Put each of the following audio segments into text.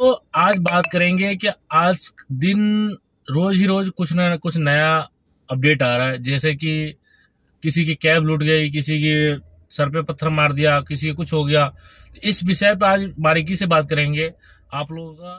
तो आज बात करेंगे कि आज दिन रोज ही रोज कुछ ना कुछ नया अपडेट आ रहा है। जैसे कि किसी की कैब लूट गई, किसी के सर पे पत्थर मार दिया, किसी के कुछ हो गया। इस विषय पर आज बारीकी से बात करेंगे आप लोगों का।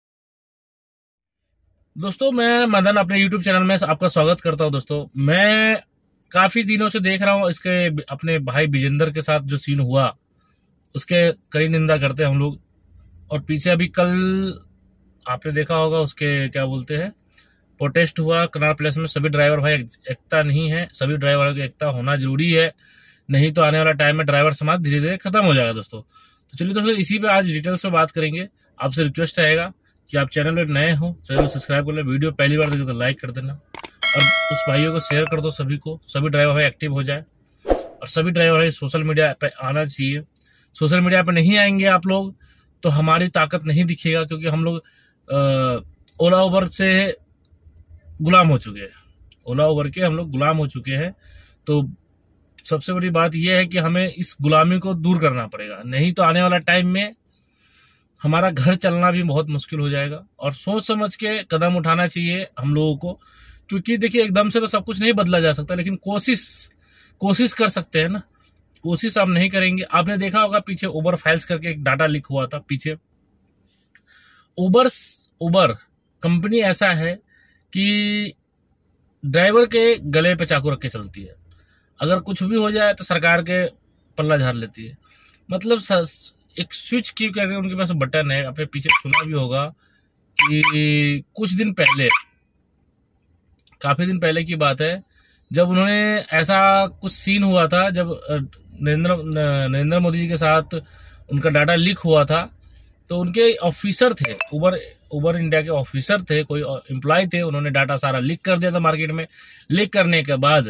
दोस्तों, मैं मदन अपने YouTube चैनल में आपका स्वागत करता हूं। दोस्तों, मैं काफी दिनों से देख रहा हूं इसके अपने भाई विजेंद्र के साथ जो सीन हुआ उसके कड़ी निंदा करते हैं हम लोग। और पीछे अभी कल आपने देखा होगा उसके क्या बोलते हैं प्रोटेस्ट हुआ कनाट प्लेस में। सभी ड्राइवर भाई एकता नहीं है, सभी ड्राइवरों की एकता होना जरूरी है, नहीं तो आने वाला टाइम में ड्राइवर समाज धीरे धीरे खत्म हो जाएगा। दोस्तों, तो चलिए दोस्तों, इसी पे आज डिटेल्स में बात करेंगे। आपसे रिक्वेस्ट रहेगा कि आप चैनल पर नए हो चैनल सब्सक्राइब कर ले, वीडियो पहली बार देखे तो लाइक कर देना और उस भाइयों को शेयर कर दो सभी को। सभी ड्राइवर भाई एक्टिव हो जाए और सभी ड्राइवर भाई सोशल मीडिया पे आना चाहिए। सोशल मीडिया पे नहीं आएंगे आप लोग तो हमारी ताकत नहीं दिखेगा, क्योंकि हम लोग ओला उबर से गुलाम हो चुके हैं। ओला उबर के हम लोग गुलाम हो चुके हैं। तो सबसे बड़ी बात यह है कि हमें इस गुलामी को दूर करना पड़ेगा, नहीं तो आने वाला टाइम में हमारा घर चलना भी बहुत मुश्किल हो जाएगा। और सोच समझ के कदम उठाना चाहिए हम लोगों को, क्योंकि देखिए एकदम से तो सब कुछ नहीं बदला जा सकता, लेकिन कोशिश कर सकते हैं ना। कोशिश आप नहीं करेंगे। आपने देखा होगा पीछे उबर फाइल्स करके एक डाटा लीक हुआ था पीछे। उबर कंपनी ऐसा है कि ड्राइवर के गले पे चाकू रख के चलती है। अगर कुछ भी हो जाए तो सरकार के पल्ला झाड़ लेती है। मतलब एक स्विच की करके उनके पास बटन है। आपने पीछे सुना भी होगा कि कुछ दिन पहले, काफी दिन पहले की बात है, जब उन्होंने ऐसा कुछ सीन हुआ था, जब नरेंद्र मोदी जी के साथ उनका डाटा लीक हुआ था, तो उनके ऑफिसर थे, उबर इंडिया के ऑफिसर थे, कोई एम्प्लॉय थे, उन्होंने डाटा सारा लीक कर दिया था मार्केट में। लीक करने के बाद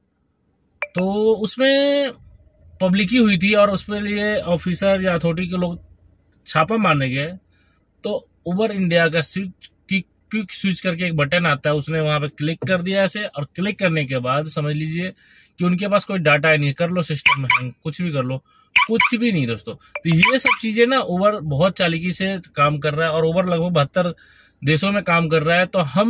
तो उसमें पब्लिकी हुई थी और उसके लिए ऑफिसर या अथॉरिटी के लोग छापा मारने गए। तो उबर इंडिया का क्विक स्विच करके एक बटन आता है, उसने वहां पे क्लिक कर दिया ऐसे, और क्लिक करने के बाद समझ लीजिए कि उनके पास कोई डाटा ही नहीं। कर लो सिस्टम में हैंग, कुछ भी कर लो, कुछ भी नहीं दोस्तों। तो ये सब चीजें ना उबर बहुत चालाकी से काम कर रहा है और उबर लगभग 72 देशों में काम कर रहा है। तो हम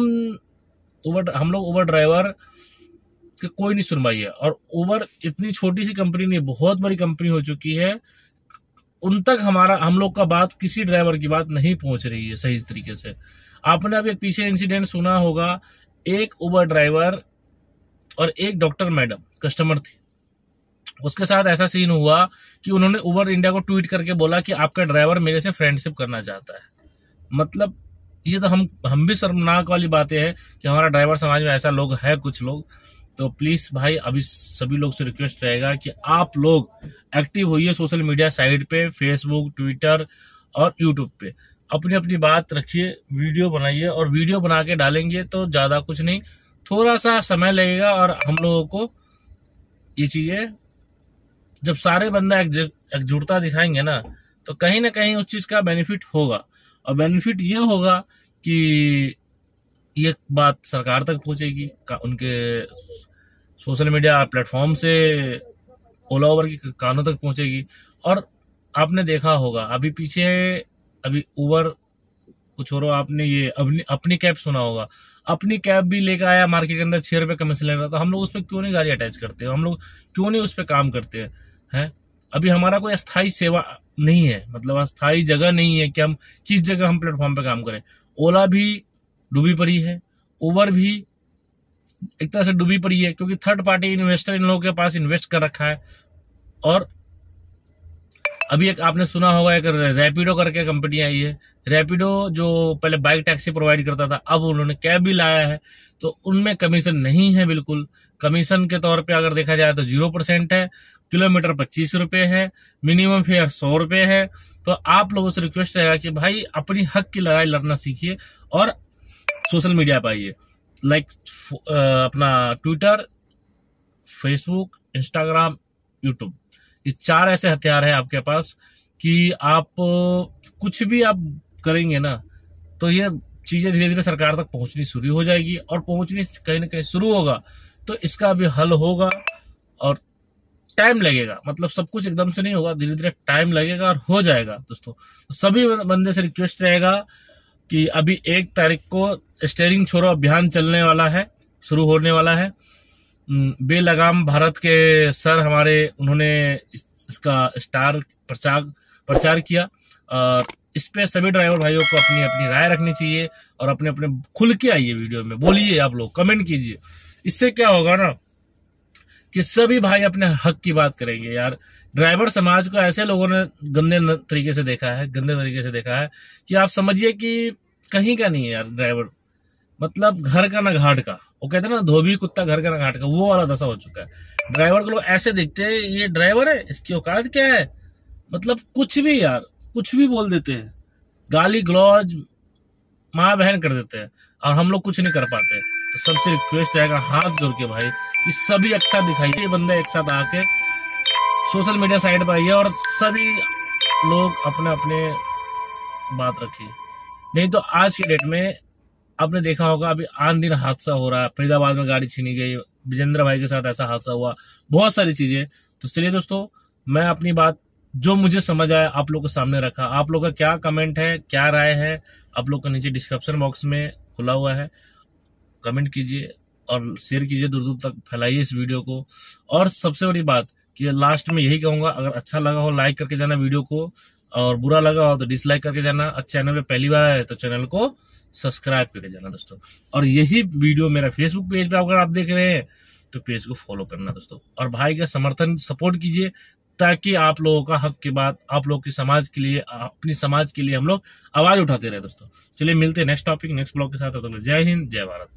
लोग उबर ड्राइवर की कोई नहीं सुनवाई है। और उबर इतनी छोटी सी कंपनी नहीं, बहुत बड़ी कंपनी हो चुकी है। उन तक हम लोग का बात, किसी ड्राइवर की बात नहीं पहुंच रही है सही तरीके से। आपने अभी एक पीछे इंसिडेंट सुना होगा, एक उबर ड्राइवर और एक डॉक्टर मैडम कस्टमर थी, उसके साथ ऐसा सीन हुआ कि उन्होंने उबर इंडिया को ट्वीट करके बोला कि आपका ड्राइवर मेरे से फ्रेंडशिप करना चाहता है। मतलब ये तो हम भी शर्मनाक वाली बातें हैं कि हमारा ड्राइवर समाज में ऐसा लोग है, कुछ लोग। तो प्लीज भाई, अभी सभी लोग से रिक्वेस्ट रहेगा कि आप लोग एक्टिव होइए सोशल मीडिया साइट पे, फेसबुक, ट्विटर और यूट्यूब पे। अपनी अपनी बात रखिए, वीडियो बनाइए, और वीडियो बना के डालेंगे तो ज्यादा कुछ नहीं, थोड़ा सा समय लगेगा। और हम लोगों को ये चीजें जब सारे बंदा एकजुटता दिखाएंगे ना, तो कहीं ना कहीं उस चीज का बेनिफिट होगा। और बेनिफिट ये होगा कि ये बात सरकार तक पहुंचेगी, उनके सोशल मीडिया प्लेटफॉर्म से ओला उबर की कानों तक पहुंचेगी। और आपने देखा होगा अभी उबर कुछ और, आपने ये अपनी कैब सुना होगा। अपनी कैब भी लेकर आया मार्केट के अंदर, 6 रुपए कमीशन ले रहा था। हम लोग उस पर क्यों नहीं गाड़ी अटैच करते हैं? हम लोग क्यों नहीं उस पर काम करते हैं? अभी हमारा कोई अस्थायी सेवा नहीं है, मतलब अस्थायी जगह नहीं है कि हम किस जगह हम प्लेटफॉर्म पे काम करें। ओला भी डूबी पड़ी है, उबर भी एक तरह से डूबी पड़ी है, क्योंकि थर्ड पार्टी इन्वेस्टर इन लोगों के पास इन्वेस्ट कर रखा है। और अभी एक आपने सुना होगा, एक रैपिडो करके कंपनी आई है। रैपिडो जो पहले बाइक टैक्सी प्रोवाइड करता था, अब उन्होंने कैब भी लाया है। तो उनमें कमीशन नहीं है बिल्कुल। कमीशन के तौर पे अगर देखा जाए तो 0% है। किलोमीटर 25 रुपए है, मिनिमम फेयर 100 रुपए है। तो आप लोगों से रिक्वेस्ट रहेगा कि भाई अपनी हक की लड़ाई लड़ना सीखिए और सोशल मीडिया पे आइए। लाइक अपना ट्विटर, फेसबुक, इंस्टाग्राम, यूट्यूब, ये 4 ऐसे हथियार है आपके पास कि आप कुछ भी आप करेंगे ना, तो ये चीजें धीरे धीरे सरकार तक पहुंचनी शुरू हो जाएगी। और पहुंचनी कहीं ना कहीं शुरू होगा तो इसका भी हल होगा। और टाइम लगेगा, मतलब सब कुछ एकदम से नहीं होगा, धीरे धीरे टाइम लगेगा और हो जाएगा दोस्तों। तो सभी बंदे से रिक्वेस्ट रहेगा कि अभी 1 तारीख को स्टीयरिंग छोड़ो अभियान चलने वाला है, शुरू होने वाला है। बेलगाम भारत के सर हमारे, उन्होंने इसका स्टार प्रचार किया और इस पे सभी ड्राइवर भाइयों को अपनी अपनी राय रखनी चाहिए और अपने अपने खुल के आइए, वीडियो में बोलिए, आप लोग कमेंट कीजिए। इससे क्या होगा ना कि सभी भाई अपने हक की बात करेंगे। यार ड्राइवर समाज को ऐसे लोगों ने गंदे तरीके से देखा है कि आप समझिए कि कहीं का नहीं है यार ड्राइवर, मतलब घर का ना घाट का, वो कहते हैं ना धोबी कुत्ता घर का ना घाट का, वो वाला दशा हो चुका है। ड्राइवर को लोग ऐसे देखते हैं, ये ड्राइवर है, इसकी औकात क्या है, मतलब कुछ भी यार, कुछ भी बोल देते हैं, गाली गलौज माँ बहन कर देते हैं और हम लोग कुछ नहीं कर पाते। तो सबसे रिक्वेस्ट रहेगा हाथ जोड़ के भाई कि सभी एकता दिखाइए, बंदे एक साथ आके सोशल मीडिया साइड पर आइए और सभी लोग अपने अपने बात रखिए। नहीं तो आज की डेट में आपने देखा होगा, अभी आन दिन हादसा हो रहा है, फरीदाबाद में गाड़ी छीनी गई, विजेंद्र भाई के साथ ऐसा हादसा हुआ, बहुत सारी चीजें। तो चलिए दोस्तों, मैं अपनी बात जो मुझे समझ आया आप लोग के सामने रखा। आप लोग का क्या कमेंट है, क्या राय है, आप लोग का नीचे डिस्क्रिप्शन बॉक्स में खुला हुआ है, कमेंट कीजिए और शेयर कीजिए, दूर दूर तक फैलाइए इस वीडियो को। और सबसे बड़ी बात कि लास्ट में यही कहूंगा, अगर अच्छा लगा हो लाइक करके जाना वीडियो को, और बुरा लगा हो तो डिसलाइक करके जाना। चैनल पे पहली बार आए तो चैनल को सब्सक्राइब करके जाना दोस्तों। और यही वीडियो मेरा फेसबुक पेज पे अगर आप देख रहे हैं तो पेज को फॉलो करना दोस्तों, और भाई का समर्थन सपोर्ट कीजिए ताकि आप लोगों का हक की बात, आप लोगों की समाज के लिए, अपनी समाज के लिए हम लोग आवाज उठाते रहे दोस्तों। चलिए मिलते हैं नेक्स्ट टॉपिक, नेक्स्ट ब्लॉग के साथ। तो जय हिंद, जय भारत।